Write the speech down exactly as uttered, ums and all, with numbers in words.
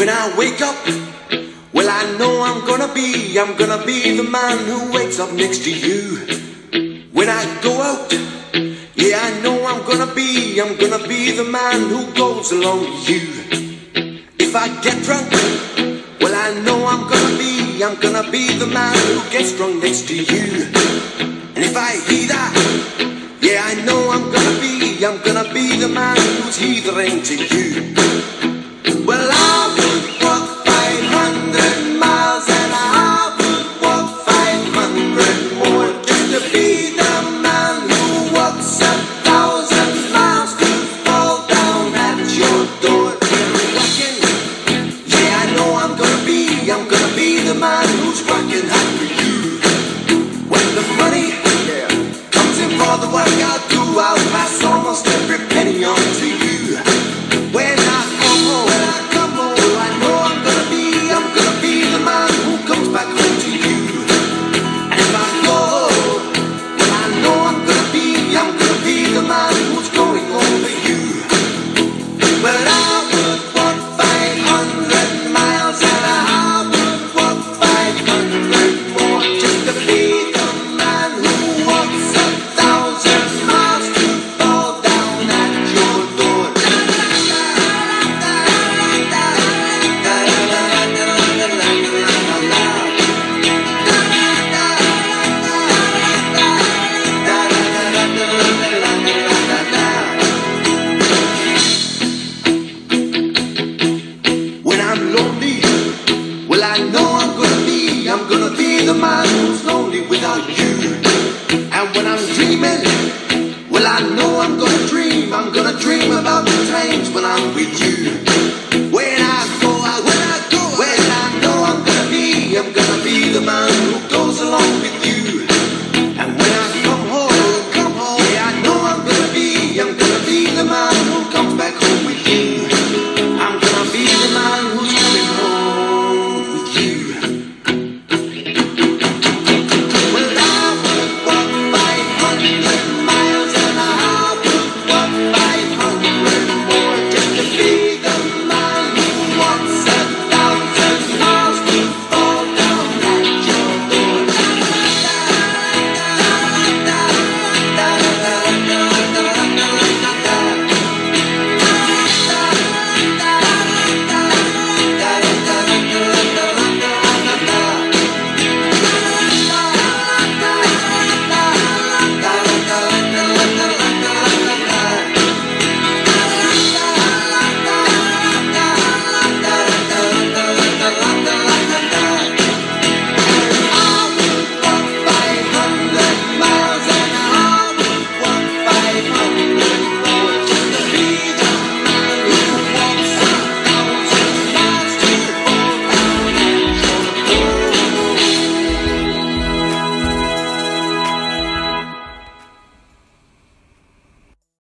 When I wake up, well I know I'm gonna be, I'm gonna be the man who wakes up next to you. When I go out, yeah I know I'm gonna be, I'm gonna be the man who goes along with you. If I get drunk, well I know I'm gonna be, I'm gonna be the man who gets drunk next to you. And if I hear that, yeah I know I'm gonna be, I'm gonna be the man who's heathering to you.